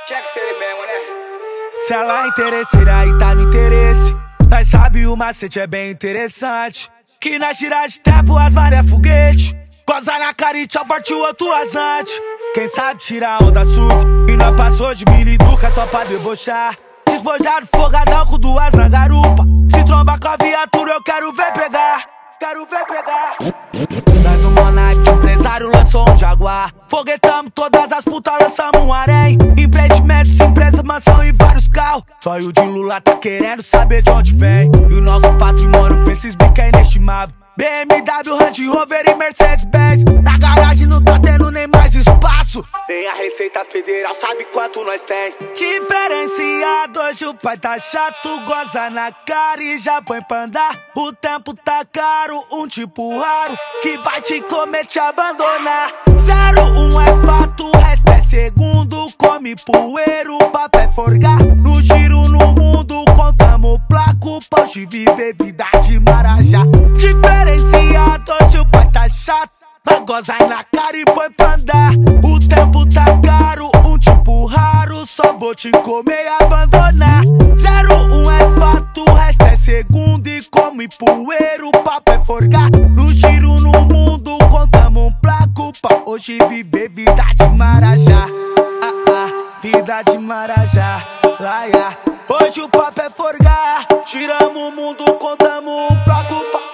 Tinha que ser ele mesmo, né? Se ela é interesseira e tá no interesse, nós sabe o macete é bem interessante. Que na gira de tempo as maré foguete, goza na cara e tchau, partiu outro rasante. Quem sabe tirar onda surf, e nós passou de miliduca só pra debochar. Despojado, folgadão com duas na garupa. Se tromba com a viatura eu quero ver pegar. Quero ver pegar. Nós um monarca, empresário lançou um jaguar. Foguetamos todas as putas, lançamos um harém. Empreendimentos, empresas, mansão e vários carros. Só o de Lula tá querendo saber de onde vem. E o nosso patrimônio pra esses bica é inestimável. BMW, Range Rover e Mercedes-Benz. Na garagem não tá tendo nem mais espaço. Nem a Receita Federal sabe quanto nós tem. Diferenciado, hoje o pai tá chato. Goza na cara e já põe pra andar. O tempo tá caro, um tipo raro que vai te comer, te abandonar. 01 é fato, o resto é segundo. Come poeira, o papo é forgar. No giro no mundo, contamos placo. Pode viver vida de marajá. Diferenciado, hoje o pai tá chato. Vai gozar na cara e põe pra andar. O tempo tá caro, um tipo raro. Só vou te comer e abandonar. 01 é fato, o resto é segundo. E come poeira, o papo é forgar. No giro no mundo, contamos um placo. Pra hoje viver vida de marajá. Vida de marajá, laia. Hoje o papo é forgar. Giramos o mundo, contamos um placo.